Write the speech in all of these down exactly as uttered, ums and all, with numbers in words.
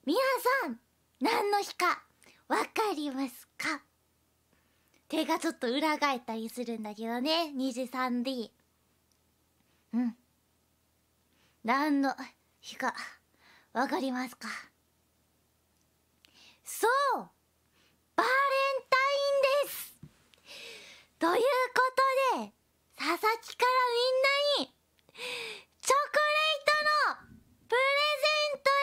皆さん何の日かわかりますか？手がちょっと裏返ったりするんだけどね。にじさん ディー。うん。何の日かわかりますか？そう、バレンタインです。ということで、佐々木からみんなにチョコレートのプレゼント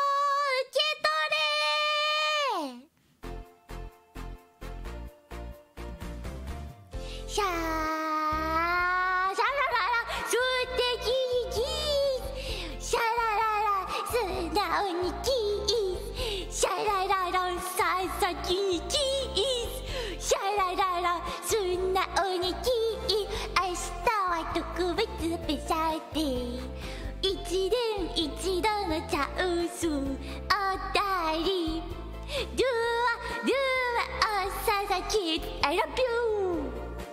やよ、受け取れ。シャーシャラララ素敵にキス、シャラララ素直にキス、シャラララ佐々木にキス、シャラララ素直にキス。明日は特別スペシャルデー、一年一度のチャンス、おたりドゥアドゥア佐々木 I love you。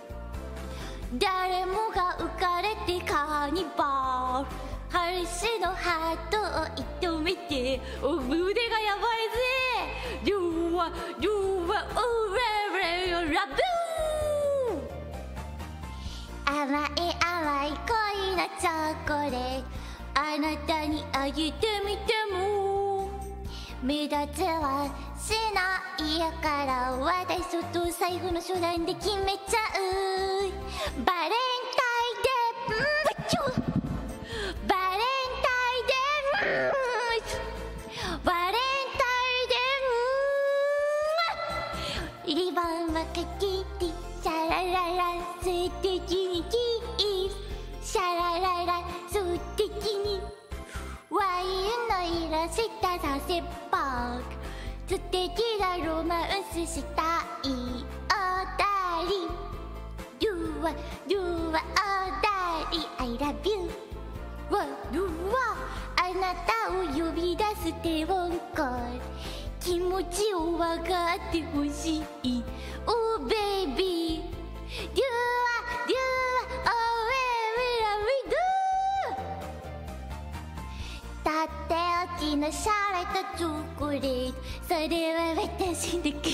誰もが浮かれてカーニバル、彼氏のハートを射止めて、お腕がやばいぜ。ドゥアドゥアオレレラブー、甘い甘い恋のチョコレート、あなたにあげてみても目立つはしないやから、私と財布の初段で決めちゃう。バレンタインデー、うんバレンタインデー、うんバレンタインデー、うんリボンはかけてシャラララ素敵にキス、シャラララ素敵にワインの色したさせば素敵なロマンスしたいおだり、ドゥワドゥワおだり I love you。 わドゥワあなたを呼び出す手をこう気持ちを分かってほしい。Oh baby、 ドゥワドゥワ Oh baby love me do。 とっておきのシャレとチョコレート、それは私の唇、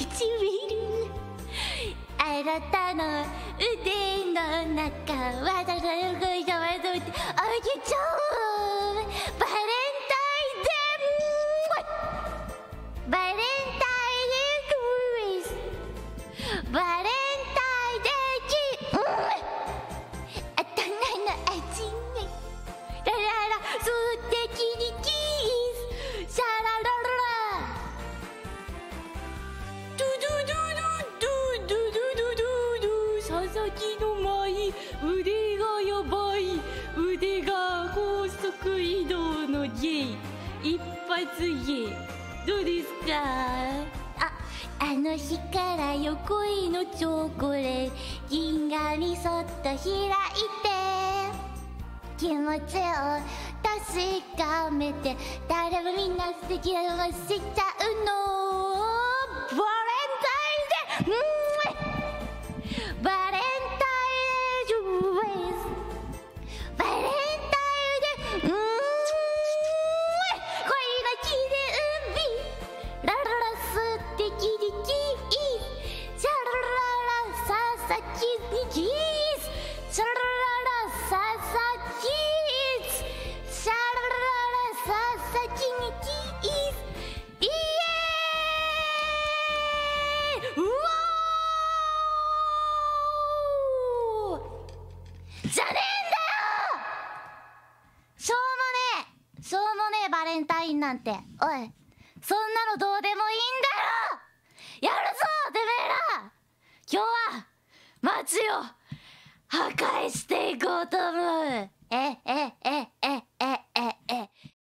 あなたの腕の中、私の恋がまとってあげちゃう。バレンタインデー、バレンタインデークリス、バレンタインデーキ、うん頭の味ね、ラララ素敵にキス、シャララララドゥドゥドゥドゥドゥドゥドゥドゥドゥ、佐々木の舞、腕がやばい、腕が高速移動のゲイ、一発ゲイ、どうですか？あ、あの日から横井のチョコレート、銀河にそっと開いて気持ちを確かめて、誰もみんな素敵なのがしちゃうの。バレンタインデー、うんバレンタインデー、バレンタインデー、うん恋の記念日、ラララ素敵にキス、シャラララ佐々木にキス、シャラララ佐々木、シャラララ佐々木にキス、イエーイ、うわーじゃねえんだよ、しょうもねえしょうもねえバレンタインなんて、おいそんなのどうでもいいんだよ。やるぞてめえら、今日は街を破壊していこうと思う。えええええええええ